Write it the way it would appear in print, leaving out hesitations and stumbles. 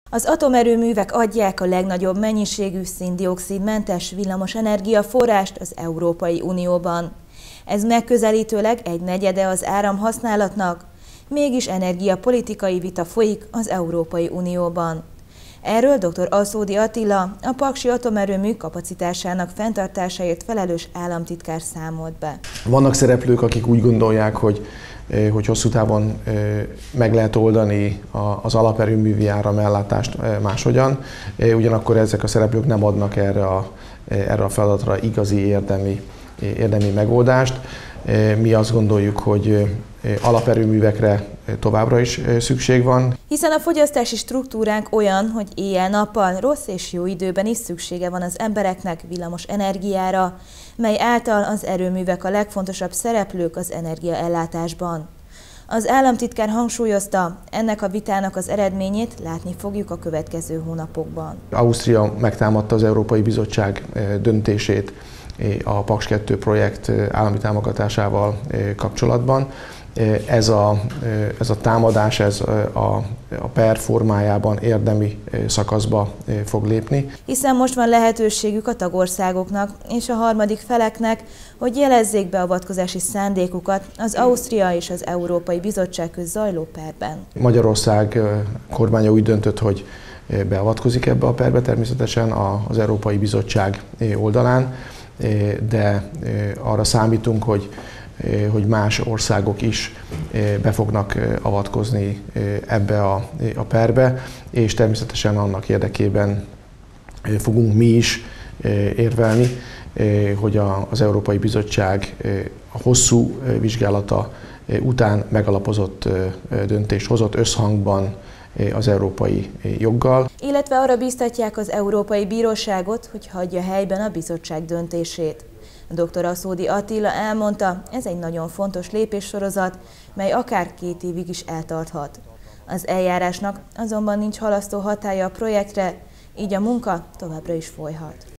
Az atomerőművek adják a legnagyobb mennyiségű szén-dioxid-mentes villamosenergia forrást az Európai Unióban. Ez megközelítőleg 1/4 az áramhasználatnak, mégis energiapolitikai vita folyik az Európai Unióban. Erről dr. Aszódi Attila, a paksi atomerőmű kapacitásának fenntartásáért felelős államtitkár számolt be. Vannak szereplők, akik úgy gondolják, hogy hosszú távon meg lehet oldani az alaperőművi áramellátást máshogyan, ugyanakkor ezek a szereplők nem adnak erre a feladatra igazi érdemi megoldást. Mi azt gondoljuk, hogy alaperőművekre továbbra is szükség van. Hiszen a fogyasztási struktúránk olyan, hogy éjjel-nappal, rossz és jó időben is szüksége van az embereknek villamos energiára, mely által az erőművek a legfontosabb szereplők az energiaellátásban. Az államtitkár hangsúlyozta, ennek a vitának az eredményét látni fogjuk a következő hónapokban. Ausztria megtámadta az Európai Bizottság döntését a Paks 2 projekt állami támogatásával kapcsolatban. Ez a támadás a per formájában érdemi szakaszba fog lépni. Hiszen most van lehetőségük a tagországoknak és a harmadik feleknek, hogy jelezzék beavatkozási szándékukat az Ausztria és az Európai Bizottság közt zajló perben. Magyarország kormánya úgy döntött, hogy beavatkozik ebbe a perbe természetesen az Európai Bizottság oldalán, de arra számítunk, hogy más országok is be fognak avatkozni ebbe a perbe, és természetesen annak érdekében fogunk mi is érvelni, hogy az Európai Bizottság a hosszú vizsgálata után megalapozott döntést hozott összhangban az európai joggal. Illetve arra bíztatják az Európai Bíróságot, hogy hagyja helyben a bizottság döntését. Dr. Aszódi Attila elmondta, ez egy nagyon fontos lépéssorozat, mely akár 2 évig is eltarthat. Az eljárásnak azonban nincs halasztó hatálya a projektre, így a munka továbbra is folyhat.